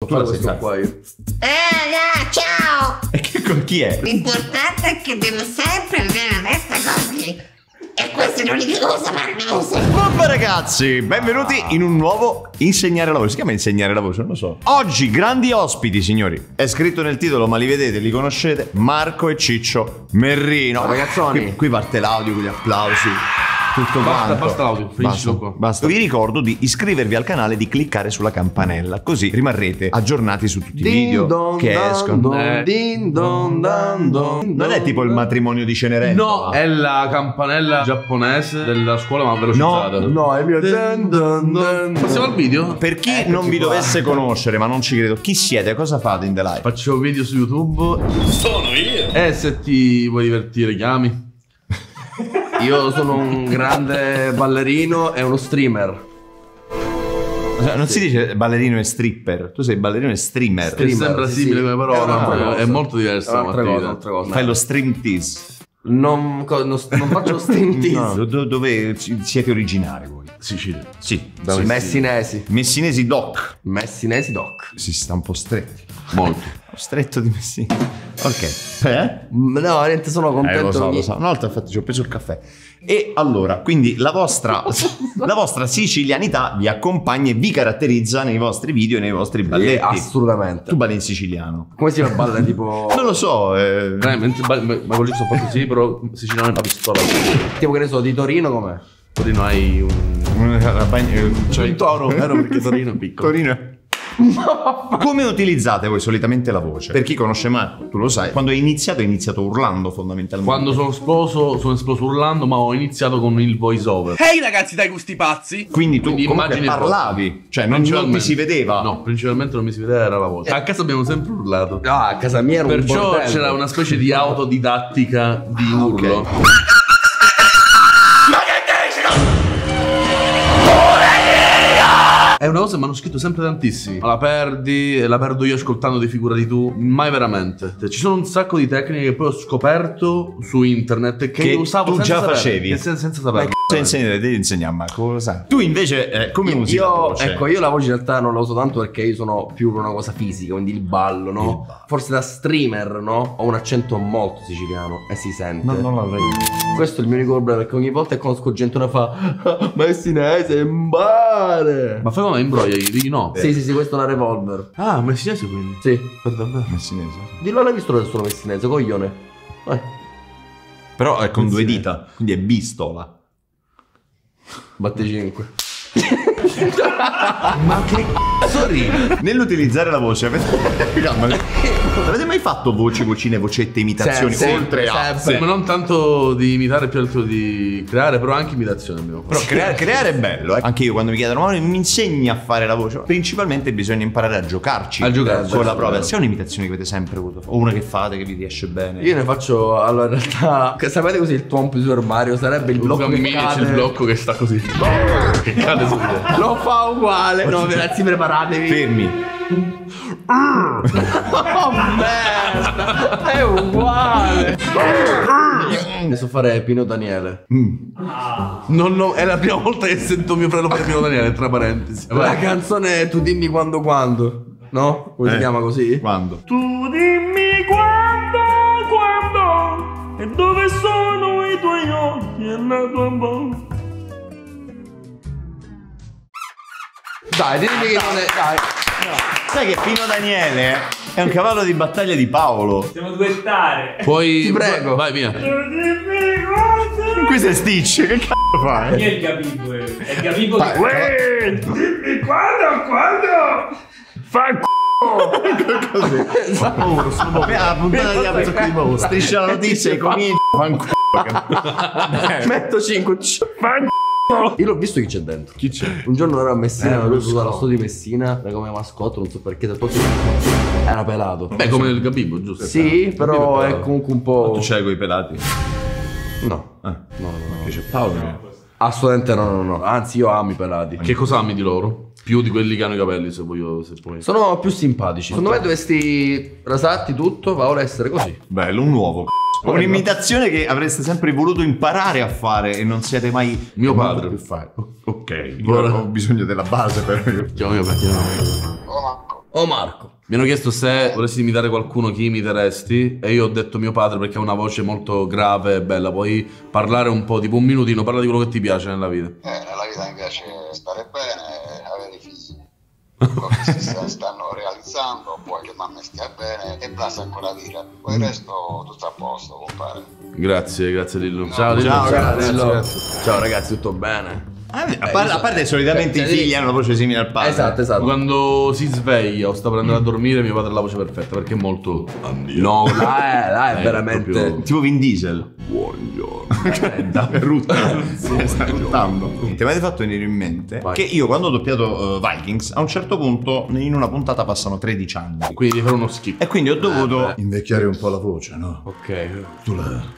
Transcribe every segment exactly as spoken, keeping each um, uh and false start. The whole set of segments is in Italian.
tu la sei qua io. Ah, ciao! E che con chi è? L'importante è che devo sempre avere la testa così. E questa è l'unica cosa meravigliosa. Vabbè ragazzi, benvenuti in un nuovo Insegnare la voce. Si chiama Insegnare la voce? Non lo so. Oggi grandi ospiti, signori. È scritto nel titolo, ma li vedete, li conoscete. Marco e Ciccio Merrino. Ragazzoni, Qui, qui parte l'audio con gli applausi. Tutto basta, quanto. basta l'audio, finiscilo qua. Basta. Vi ricordo di iscrivervi al canale e di cliccare sulla campanella, così rimarrete aggiornati su tutti i video don, che dan, escono. Don, eh. din, don, dan, don, Non è tipo il matrimonio di Cenerentola? No, è la campanella giapponese della scuola ma velocizzata. No, no, è il mio dan, dan, dan. Passiamo al video? Per chi Eccoci non vi qua. dovesse conoscere, ma non ci credo, chi siete? Cosa fate in The Live? Faccio video su YouTube. Sono io. E se ti vuoi divertire, chiami. Io sono un grande ballerino e uno streamer. Cioè, non si dice ballerino e stripper, tu sei ballerino e streamer. Che sembra sì, simile sì. come È un'altra parola, cosa. è molto diversa È come un'altra cosa, attività. un'altra cosa. Fai lo stream tease. Non, co- non, non faccio stream tease. No, do- dove ci- siete originari voi? Sicilia. Sì, Da sì. Messinesi. Messinesi doc. Messinesi doc. Si sta un po' stretti. Molto. Stretto di Messina. Ok. Eh? No, niente, sono contento. Eh, lo so, di- lo so. Una volta infatti ci ho preso il caffè. E allora, quindi la vostra, la vostra sicilianità vi accompagna e vi caratterizza nei vostri video e nei vostri balletti. Eh, assolutamente. Tu balli in siciliano? Come si balla tipo... Non lo so. Eh... Eh, mentre ba- ma ma quelli sono fatto così, però siciliano è una pistola. tipo che ne so, di Torino com'è? Torino hai un... La bagna- cioè- un toro, vero? Perché Torino è piccolo. Torino è- Come utilizzate voi solitamente la voce? Per chi conosce Marco, tu lo sai, quando hai iniziato hai iniziato urlando fondamentalmente. Quando sono esploso, sono esploso urlando, ma ho iniziato con il voice over. Ehi ragazzi dai gusti pazzi. Quindi tu Quindi comunque immagini il parlavi, cioè non, non ti si vedeva. No, principalmente non mi si vedeva, era la voce. A casa abbiamo sempre urlato. No, a casa mia era un Perciò bordello. c'era una specie di autodidattica di urlo. ok. È una cosa che mi hanno scritto sempre tantissimi. La perdi, la perdo io ascoltando di figurati tu. Mai veramente. Cioè, ci sono un sacco di tecniche che poi ho scoperto su internet e che, Che io usavo tu senza già saperle. facevi. Che sen- senza saperlo. Cioè, insegni, devi insegnare a Marco, lo sai. Tu invece eh, come Io, usi la voce? ecco, io la voce in realtà non la uso tanto perché io sono più per una cosa fisica, quindi il ballo, no? Il ballo. Forse da streamer, no? Ho un accento molto siciliano e si sente. No, non l'avrei. Questo è il mio unico problema perché ogni volta che conosco gente che fa Messinese mbare. Ma fai come imbroglia? Digli no. Sì, sì, sì, questo è una revolver. Ah, messinese quindi. Sì. Per davvero. Messinese. Dillo l'hai visto che sono messinese, coglione. Vai. Però è con due Messinese. dita, quindi è bistola. Batte cinque. Ma che cazzo ridi? Nell'utilizzare la voce avete... No, ma- avete mai fatto voci, vocine, vocette, imitazioni? Sì, sì, oltre a... sempre. Ma non tanto di imitare, più altro di creare, però anche imitazione abbiamo fatto. Però creare, creare è bello, eh. Anche io quando mi chiedono, ma mi insegni a fare la voce? Principalmente bisogna imparare a giocarci. A giocarci, con la sì, prova. vero. Se è un'imitazione che avete sempre avuto, o una che fate che vi riesce bene. Io ne faccio, allora in realtà, sapete così il tuompo di Super Mario? Sarebbe il blocco che Cammini, c'è cade. il blocco che sta così. Che cade subito. Lo fa uguale. No, ragazzi, preparatevi. Fermi. Oh merda, è uguale. Adesso fare Pino Daniele. Non, no, è la prima volta che sento mio fratello fare Pino Daniele, tra parentesi. La canzone Tu dimmi quando quando, no? Come si Eh. chiama così? Quando? Tu dimmi quando, quando e dove sono i tuoi occhi e la tua bocca. Dai, dimmi che non è. Dai. Sai che Pino Daniele è un cavallo di battaglia di Paolo. Possiamo duettare. Poi. Ti prego. Vai via. Tu dimmi quando. Questo è Stitch, che cazzo fai? Chi è il Gabibbo? È il Gabibbo Vai. che... Uè, dimmi quando, quando. Fa il c***o. Così. Ho paura, sono paura. La puntata di Apple di Paolo. Striscia la notizia e comincia. Fanculo. Metto cinque. Fa il Io l'ho visto chi c'è dentro. Chi c'è? Un giorno ero a Messina, Eh, avevo lo usato la so. storia di Messina era come mascotte, non so perché. Poi era pelato. Beh, come il Gabibbo, giusto? Sì, però è pelato. comunque un po'. Tu c'hai coi pelati? No. Ah. No, no, no. Che c'è Paolo? Assolutamente no, no, no. Anzi, io amo i pelati. Che cosa ami di loro? Più di quelli che hanno i capelli, se voglio. Se puoi. Sono più simpatici. Secondo me dovresti rasarti tutto, va ora essere così. Bello, un nuovo. Un'imitazione che avreste sempre voluto imparare a fare e non siete mai. Mio padre. Più fare. Ok, io ho bisogno della base però io. Chiamo mio padre. Oh o Marco. Mi hanno chiesto se volessi imitare qualcuno, chi imiteresti, e io ho detto mio padre perché ha una voce molto grave e bella. Puoi parlare un po', tipo un minutino, parla di quello che ti piace nella vita. Eh, nella vita mi piace stare bene e avere figli. Quello che si sta- stanno realizzando, poi che mamma stia bene e basta ancora dire. Poi il resto tutto a posto, compare. Grazie, grazie Lillo. Ciao Lillo. Ciao, grazie, Ciao, grazie. Ciao ragazzi, tutto bene? A, par- a parte solitamente Cioè, i figli sì. hanno una voce simile al padre. Esatto, esatto. Quando si sveglia o sta per andare a dormire, mio padre ha la voce perfetta perché è molto. No, là è, là è Eh, veramente... proprio- Tipo Vin Diesel. Buongiorno. Rutta. Sì, sta ruttando. Ti avete fatto venire in mente Vai. che io quando ho doppiato uh, Vikings, a un certo punto in una puntata passano tredici anni. Quindi devi fare uno skip. E quindi ho dovuto Eh, beh. invecchiare un po' la voce, no? Ok. Tu la...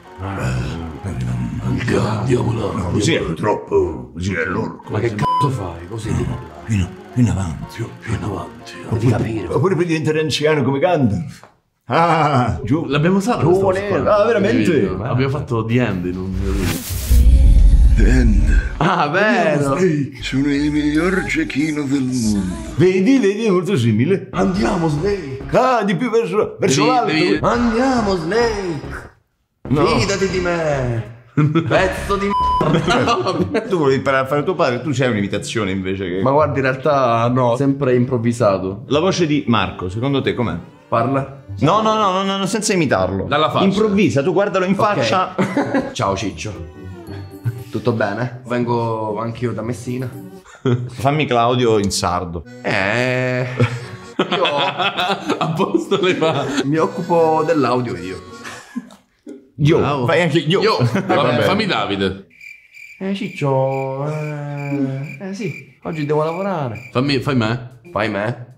Andiamo là. Così è troppo... Così è l'orco. Ma che cazzo fai? Così di parlare. Fino, fino avanti. Più in avanti. Devi capire. Oppure per diventare anziano come Gandalf. Ah, giù. L'abbiamo usato. Giovane. questa cosa. Ah, veramente? Nel video. Abbiamo fatto The End in un video. Ah, vero. Sono il miglior cecchino del mondo. Vedi, vedi, è molto simile. Andiamo, Snake. Ah, di più verso, verso Devi- l'alto. devi- Andiamo, Snake. No. Fidati di me. Pezzo di m***a. Tu volevi imparare a fare tuo padre, tu sei un'imitazione invece che... Ma guarda, in realtà no, sempre improvvisato. La voce di Marco, secondo te com'è? Parla. No, no, no, no, no, no, senza imitarlo. Dalla faccia. Improvvisa, tu guardalo in Ok. faccia. Ciao Ciccio. Tutto bene? Vengo anch'io da Messina. Fammi Claudio in sardo. Eh... Io A posto le fa. mi occupo dell'audio io. Io, Bravo. fai anche io. Io. Eh, Vabbè, vabbè. fammi Davide. Eh Ciccio... Eh, eh sì, oggi devo lavorare. Fammi, fai me. Fai me?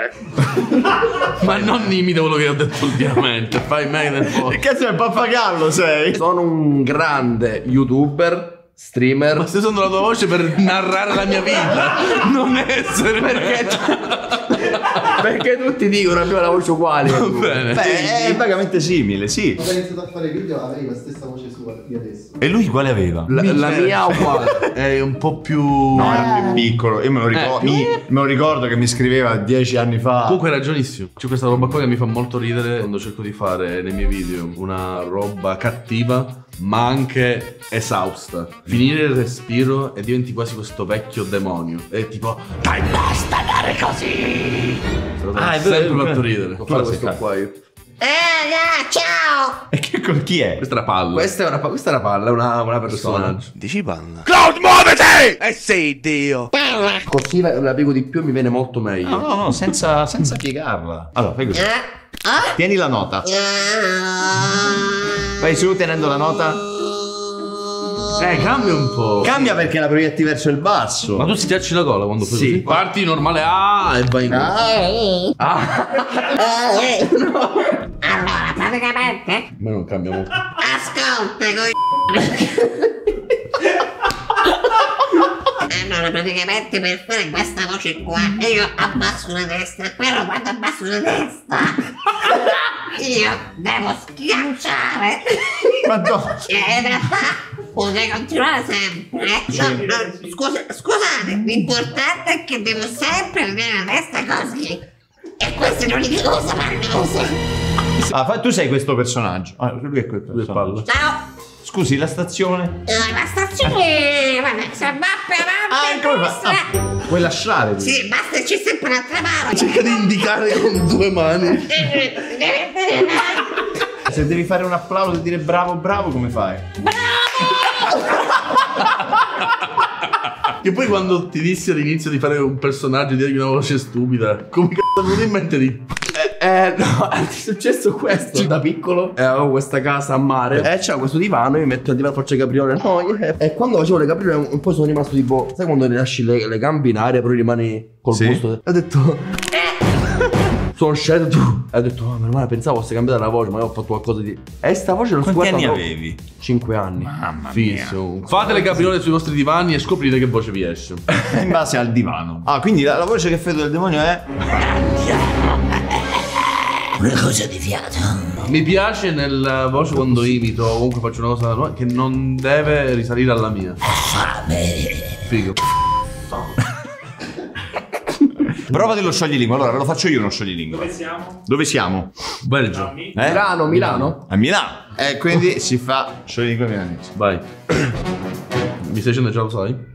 Ma non imita quello che ho detto ultimamente. Fai me nel Che posto. cazzo è pappagallo sei? Sono un grande youtuber, streamer. Ma stai usando la tua voce per narrare la mia vita. Non essere. Perché, perché tutti dicono abbiamo la voce uguale. Va bene. Beh, è vagamente simile, sì. Quando ho iniziato a fare video avevi la stessa voce sua di adesso. E lui quale aveva? La, la mia uguale. È un po' più. No, era più piccolo. Io me lo ricordo, Eh, più- mi- me lo ricordo che mi scriveva dieci anni fa. Comunque hai ragionissimo. C'è questa roba qua che mi fa molto ridere quando cerco di fare nei miei video una roba cattiva, ma anche esausta. Finire il respiro e diventi quasi questo vecchio demonio. È tipo. Dai, basta andare così! Ah, Ah, è è vero, sempre è fatto vero. ridere. Devo Tu fare la sai questo fare. qua io. Eh, yeah, ciao! E che con chi è? Questa è la palla. Questa è una, pa- questa è una palla, è una, una persona. Personaggio. Così la, la piego di più mi viene molto meglio. No, no, no, senza, senza piegarla. Allora, fai così. Eh? Ah? Tieni la nota. Eh? Vai su tenendo la nota. Eh, cambia un po'. Cambia perché la proietti verso il basso. Ma tu schiacci la gola quando fai Sì. così? Parti normale A e vai in Eh? Ah, Eh? Allora, praticamente, Ma non cambia molto. ascolta, coi... Allora, praticamente per fare questa voce qua, io abbasso la testa, però quando abbasso la testa, io devo schiacciare. Ma no. E in realtà potrei continuare sempre. No, no, scusa, scusate, l'importante è che devo sempre tenere la testa così. E questa è l'unica cosa meravigliosa. Ah, fa- tu sei questo personaggio. Ah, lui è quel Due personaggio. spalle. Ciao. Scusi, la stazione. Eh, la stazione, guarda, se va per Ah, avanti come a fa? destra. Ah, puoi lasciare. Sì, basta, c'è sempre un'altra mano. Cerca di indicare con due mani. Devi vedere là. Se devi fare un applauso e dire bravo, bravo, come fai? Che poi quando ti dissi all'inizio di fare un personaggio e dirgli una voce stupida, come cazzo mi viene in mente di. eh, no, è successo questo. Da piccolo eh, avevo questa casa a mare e c'era questo divano, io mi metto a divano, faccio le capriole. No, io- e quando facevo le capriole un po' sono rimasto tipo, sai quando lasci le, le gambe in aria però rimani col Sì. busto? E ho detto. Sono sceso tu. E ho detto, oh, meno male, pensavo fosse cambiata la voce, ma io ho fatto qualcosa di. E sta voce l'ho Quanti scoperta anni dopo avevi? cinque anni. Mamma Fisso. Fate le capriole sui vostri divani e scoprite che voce vi esce. In base al divano. Ah, quindi la, la voce che fai del demonio è. Una cosa di fiato. Mi piace nella voce quando imito o comunque faccio una cosa nuova che non deve risalire alla mia. Fame. Figo. Prova dello scioglilingua. Allora, lo faccio io uno scioglilingua. Dove siamo? Dove siamo? Belgio. Eh? Milano, Milano. A Milano. E quindi si fa scioglilingua milanese. Vai. Mi stai dicendo già lo sai?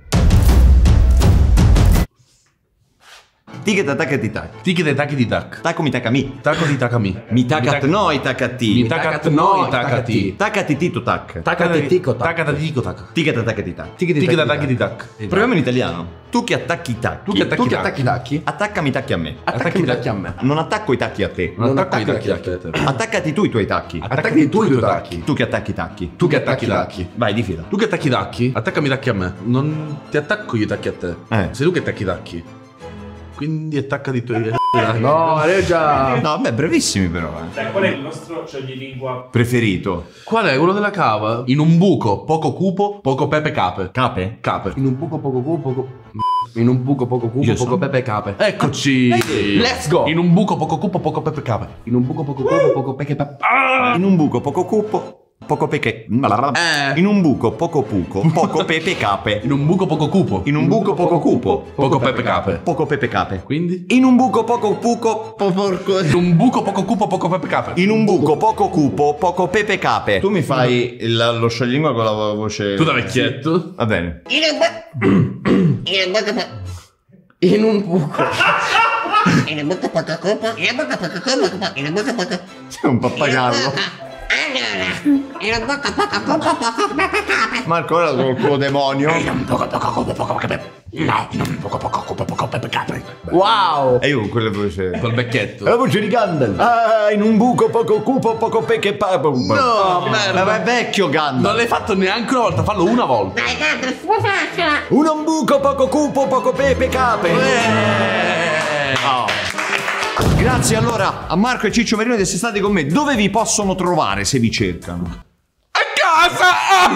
Ticket attacca ti tac. Ticket e tacchi di tac. Taco mi tacca mi. Taco di tacami. Mi tacat noi taccati. Mi tacat noi taccati. Taccati tito tac. Taccati tico tac. Taccati tico tac. Ticket attacca ti tac. Ticket Ticket e tac. tacchi di tac. Proviamo in italiano. Tu che attacchi i tacchi. Tu che attacchi Tu che tacchi. attacchi tacchi? Attaccami i tacchi a me. Attaccami i tacchi a me. Non attacco i tacchi a te. Non Non attacco i attacco tacchi i a te. Attaccati tu i tuoi tacchi. Attaccati tu i tuoi tacchi. Tu che attacchi i tacchi. Tu che attacchi i tacchi. Vai, di fila. Tu che attacchi i tacchi? Attaccami i tacchi a me. Non ti attacco io i tacchi a te. Eh. Sei tu che attacchi i tacchi. Quindi attaccati i tuoi tacchi. No, Reggia. No, vabbè, brevissimi però. Eh. Dai, qual è il nostro scioglilingua? Preferito. Qual è quello della cava? In un buco, poco cupo, poco pepe cape. Cape? Cape. In un buco poco cupo, poco... In un buco poco cupo, Io poco sono- pepe cape. Eccoci. Let's go. In un buco, poco cupo, poco pepe cape. In un buco poco cupo, poco pepe cape. In un buco poco cupo, poco peche. Eh. In un buco poco puco, poco pepe cape. In un buco poco cupo. In un buco poco cupo, Poco pepe cape. poco pepe cape. Quindi? In un buco poco puco, po- porco. In un buco poco cupo, poco pepe cape. In un buco poco cupo, poco pepe cape. Tu mi fai il- lo scioglilingua con la voce. Tu da vecchietto? Va bene. In un bu- in un buco po- In un buco. in un buco poco cupo, in un buco poco cupo, in un buco poco... Sei un pappagallo. Allora, in un buco poco cupo, poco pepe cape. Marco, ora col tuo demonio. Wow. E io con quelle voce. Col vecchietto. La voce di Gandalf. Ah, in un buco poco cupo, poco peche papo. No, merda. Ma è vecchio Gandalf. Non l'hai fatto neanche una volta, fallo una volta. Dai, dai, puoi farcela. Un buco poco cupo, poco pepe cape. Oh. Grazie allora a Marco e Ciccio Merino di essere stati con me. Dove vi possono trovare se vi cercano? A casa!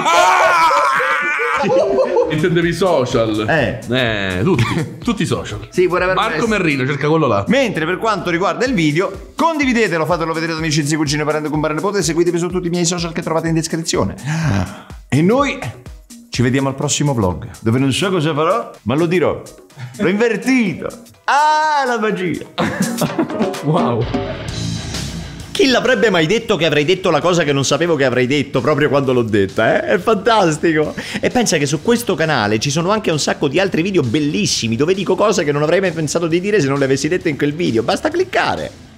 Intendevi i social? Eh. Eh, tutti. Tutti i social. Sì, vorrei aver Marco messo- Merrino, cerca quello là. Mentre per quanto riguarda il video, condividetelo, fatelo vedere ad amici, zii, cugini, parenti, compare, nipote, seguitemi su tutti i miei social che trovate in descrizione. E noi ci vediamo al prossimo vlog, dove non so cosa farò, ma lo dirò. L'ho invertito. Ah, la magia. Wow. Chi l'avrebbe mai detto che avrei detto la cosa che non sapevo che avrei detto proprio quando l'ho detta, eh? È fantastico! E pensa che su questo canale ci sono anche un sacco di altri video bellissimi dove dico cose che non avrei mai pensato di dire se non le avessi dette in quel video. Basta cliccare.